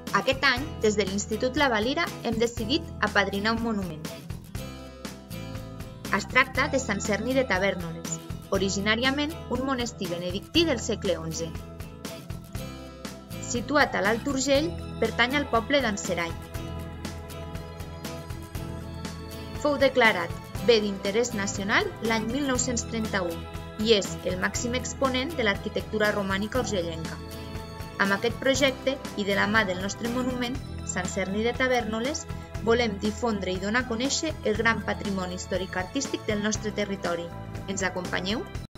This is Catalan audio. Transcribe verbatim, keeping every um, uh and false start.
Aquest any, des de l'Institut La Valira, hem decidit apadrinar un monument. Es tracta de Sant Cerni de Tavèrnoles, originàriament un monestir benedictí del segle onze. Situat a l'Alt Urgell, pertany al poble d'Anserai. Fou declarat Bé d'Interès Nacional l'any mil nou-cents trenta-u i és el màxim exponent de l'arquitectura romànica urgellenca. Amb aquest projecte i de la mà del nostre monument, Sant Cerni de Tavèrnoles, volem difondre i donar a conèixer el gran patrimoni històric-artístic del nostre territori. Ens acompanyeu?